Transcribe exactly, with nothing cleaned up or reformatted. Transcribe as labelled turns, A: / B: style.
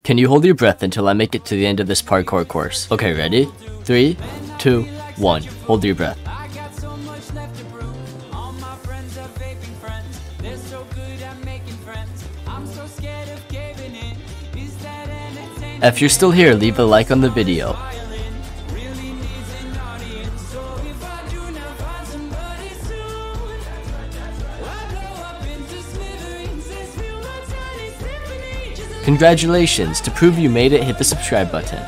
A: Can you hold your breath until I make it to the end of this parkour course? Okay, ready? Three, two, one. Hold your breath. If you're still here, leave a like on the video. Congratulations! To prove you made it, hit the subscribe button.